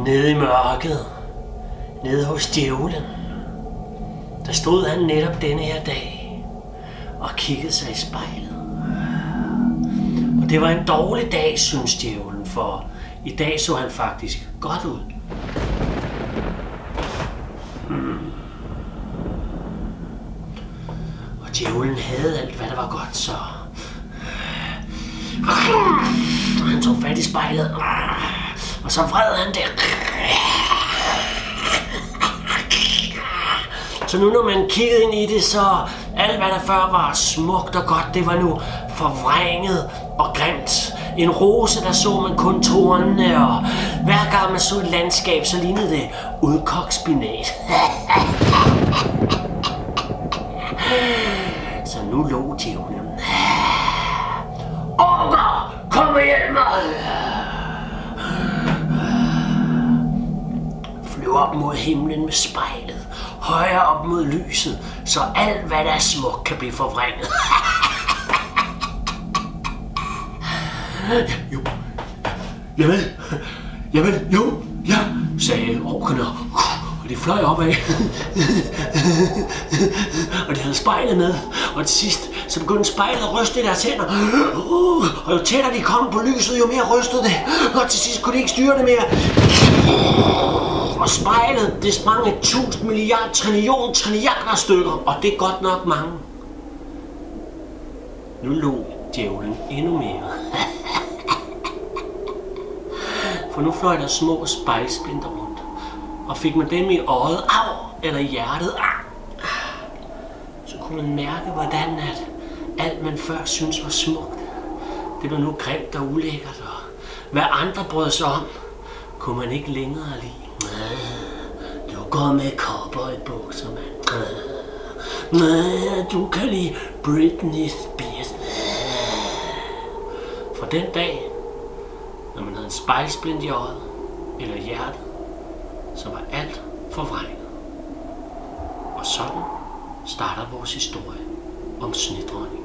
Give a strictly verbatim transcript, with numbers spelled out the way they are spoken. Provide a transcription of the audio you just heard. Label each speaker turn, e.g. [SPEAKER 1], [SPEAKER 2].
[SPEAKER 1] Nede i mørket, nede hos djævlen, der stod han netop denne her dag og kiggede sig i spejlet. Og det var en dårlig dag, synes djævlen, for i dag så han faktisk godt ud. Hmm. Og djævlen havde alt, hvad der var godt, så han tog fat i spejlet, og så vred han det. Så nu når man kiggede ind i det, så alt hvad der før var smukt og godt, det var nu forvrænget og grimt. En rose, der så man kun tornene, og hver gang man så et landskab, så lignede det udkogt spinat. Så nu lå djævlen. Orker, kom og hjælp mig! Flyv op mod himlen med spejlet, højere op mod lyset, så alt hvad der er smukt kan blive forvrænget. Jo, javel, javel, jo, ja, sagde orkerne, og de fløj opad. Og de havde spejlet med, og til sidst så begyndte spejlet at ryste i deres hænder. Og jo tættere de kom på lyset, jo mere rystede det, og til sidst kunne de ikke styre det mere. Og spejlet, det sprang et tusind milliard, trillion, trilliarder stykker, og det er godt nok mange. Nu lå djævlen endnu mere. For nu fløj der små spejlsplinter rundt, og fik man dem i øjet, au, eller i hjertet, au, så kunne man mærke, hvordan at alt man før syntes var smukt, det var nu grimt og ulækkert, og hvad andre brød sig om, kunne man ikke længere lide. Du går med cowboybukser, mand. Nej, du kan lide Britney Spears. For den dag, når man havde en spejlsplint i øjet eller i hjertet, så var alt forvrænget. Og sådan starter vores historie om Snedronningen.